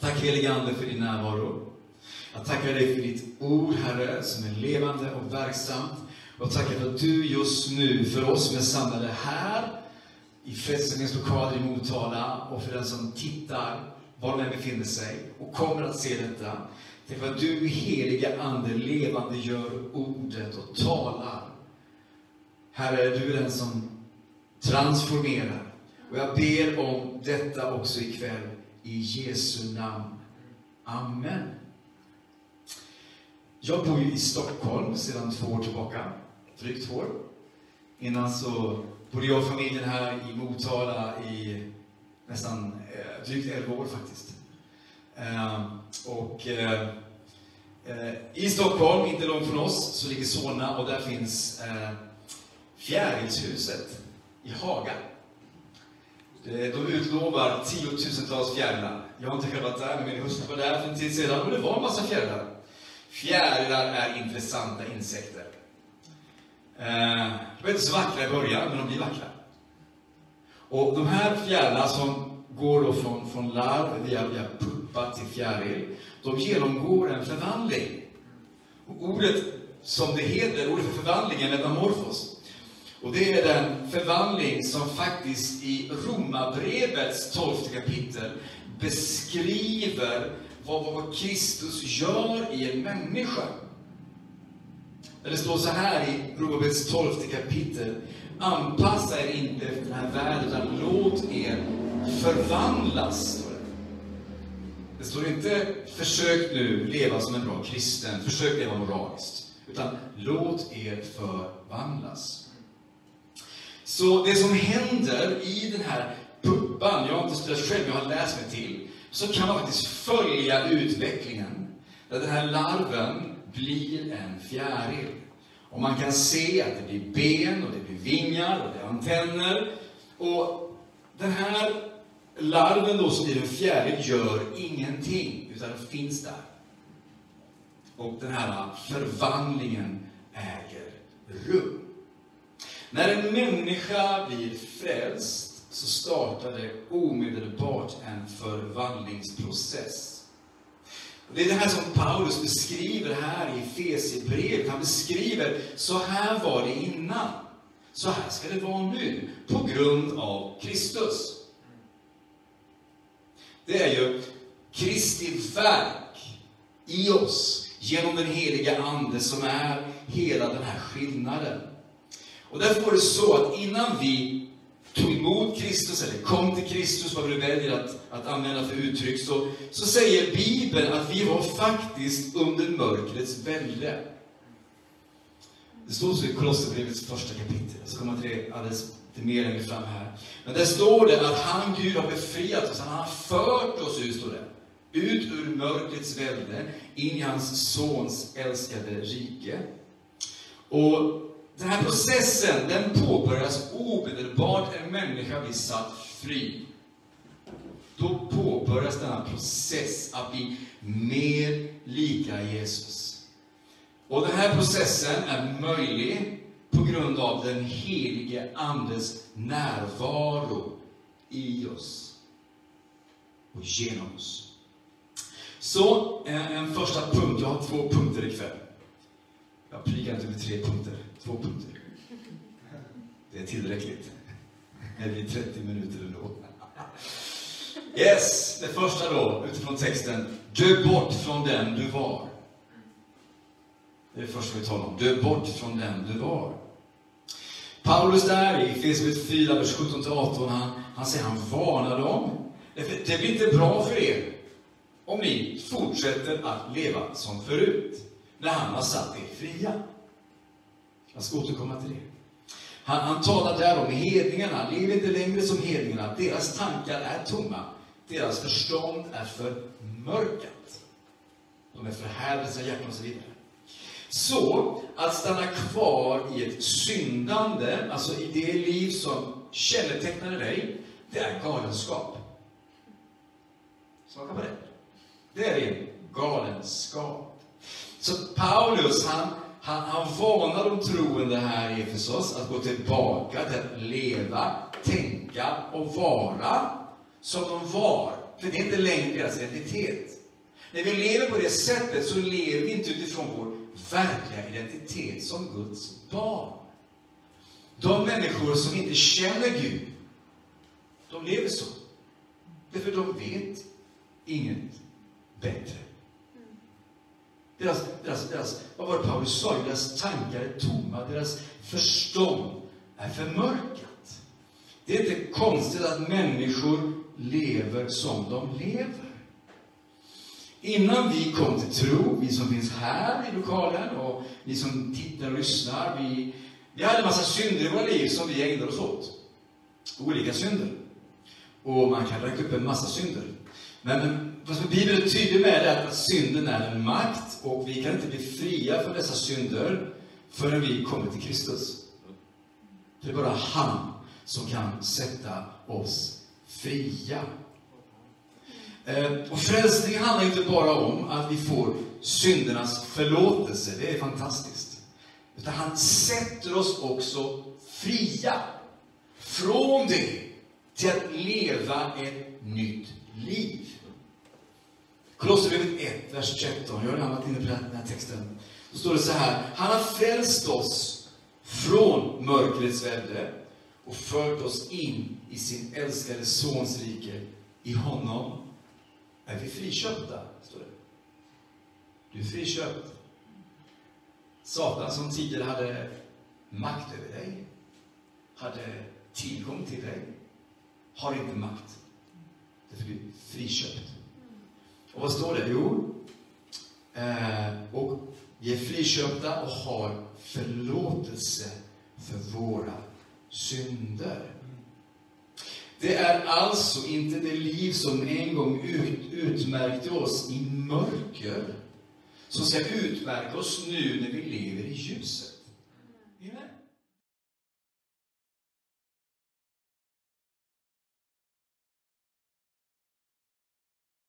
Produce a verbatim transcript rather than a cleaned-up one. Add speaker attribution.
Speaker 1: Tack helige Ande för din närvaro. Jag tackar dig för ditt ord, Herre, som är levande och verksamt. Och tackar för att du just nu för oss som är samlade här i Frälsningens lokal i Motala och för den som tittar var man befinner sig och kommer att se detta. Tack för att du, heliga Ande, levande gör ordet och talar. Herre, du är den som transformerar. Och jag ber om detta också ikväll i Jesu namn. Amen. Jag bor ju i Stockholm sedan två år tillbaka. Drygt två år. Innan så bodde jag och familjen här i Motala i nästan eh, drygt elva år faktiskt. Eh, och eh, eh, i Stockholm, inte långt från oss, så ligger Solna och där finns eh, Fjärilshuset i Haga. De utlovar tiotusentals fjärilar. Jag har inte själv varit där, men min hustru var där för en tid sedan och det var en massa fjärilar. Fjärilar är intressanta insekter. Eh, de är inte så vackra i början, men de blir vackra. Och de här fjärilarna som går då från, från larv via, via puppa till fjäril, de genomgår en förvandling. Och ordet som det heter, ordet för förvandling är metamorfos. Och det är den förvandling som faktiskt i Romarbrevets tolfte kapitel beskriver vad, vad Kristus gör i en människa. Det står så här i Romarbrevets tolfte kapitel: anpassa er inte efter den här världen, utan låt er förvandlas. Står det. det står inte försök nu leva som en bra kristen, försök leva moraliskt, utan låt er förvandlas. Så det som händer i den här puppan, jag har inte studerat själv, jag har läst mig till, så kan man faktiskt följa utvecklingen. Där den här larven blir en fjäril. Och man kan se att det blir ben och det blir vingar och det är antenner. Och den här larven då som blir en fjäril gör ingenting, utan den finns där. Och den här förvandlingen äger rum. När en människa blir frälst så startar det omedelbart en förvandlingsprocess. Det är det här som Paulus beskriver här i Efesierbrevet. Han beskriver, så här var det innan. Så här ska det vara nu, på grund av Kristus. Det är ju Kristi verk i oss, genom den heliga Ande, som är hela den här skillnaden. Och därför var det så att innan vi tog emot Kristus, eller kom till Kristus, vad vi väljer att, att använda för uttryck, så, så säger Bibeln att vi var faktiskt under mörkrets välde. Det står så i Kolosserbrevets första kapitel. Så kommer till det alldeles till mer längre fram här. Men där står det att han, Gud, har befriat oss. Han har fört oss ut, står det. Ut ur mörkrets välde, in i hans sons älskade rike. Och den här processen, den påbörjas omedelbart en människa blir satt fri. Då påbörjas denna process att bli mer lika Jesus. Och den här processen är möjlig på grund av den helige Andes närvaro i oss och genom oss. Så en första punkt, jag har två punkter ikväll. Jag prikar inte med tre punkter, två punkter. Det är tillräckligt. Det blir trettio minuter ändå. Yes, det första då, utifrån texten. Dö bort från den du var. Det är det första vi talar om. Dö bort från den du var. Paulus där i Efesierbrevet fyra, vers sjutton till arton, han, han säger, han varnar dem. Det, det blir inte bra för er om ni fortsätter att leva som förut. När han har satt er fria. Jag ska återkomma till det. Han, han talar där om hedningarna. Lever inte längre som hedningarna. Deras tankar är tomma. Deras förstånd är för mörkat. De är förhärdade sina hjärtan och så vidare. Så att stanna kvar i ett syndande, alltså i det liv som kännetecknar dig, det är galenskap. Smaka på det. Det är en galenskap. Så Paulus, han, han, han varnar de troende här i Efesos att gå tillbaka till att leva, tänka och vara som de var för det är inte längre deras identitet. När vi lever på det sättet så lever vi inte utifrån vår verkliga identitet som Guds barn. De människor som inte känner Gud, de lever så. Därför de vet inget bättre. Deras, deras, deras, vad var det Paulus sa? Deras tankar är tomma, deras förstånd är förmörkat. Det är inte konstigt att människor lever som de lever. Innan vi kom till tro, vi som finns här i lokalen och ni som tittar och lyssnar, vi, vi hade en massa synder i våra liv som vi ägnade oss åt. Olika synder. Och man kan räkna upp en massa synder. Men vad Bibeln är tydlig med är att synden är en makt och vi kan inte bli fria från dessa synder förrän vi kommer till Kristus. Det är bara han som kan sätta oss fria. Och frälsningen handlar inte bara om att vi får syndernas förlåtelse. Det är fantastiskt. Utan han sätter oss också fria från det till att leva ett nytt liv. Kolosserbrevet ett, vers tretton. Jag har annat inne på den här texten. Då står det så här. Han har frälst oss från mörkrets välde och fört oss in i sin älskade sons rike. I honom är vi friköpta, står det. Du är friköpt. Satan som tidigare hade makt över dig, hade tillgång till dig, har inte makt. Därför blir friköpt. Och vad står det? Jo, eh, och vi är friköpta och har förlåtelse för våra synder. Det är alltså inte det liv som en gång ut, utmärkte oss i mörker som ska utmärka oss nu när vi lever i ljuset.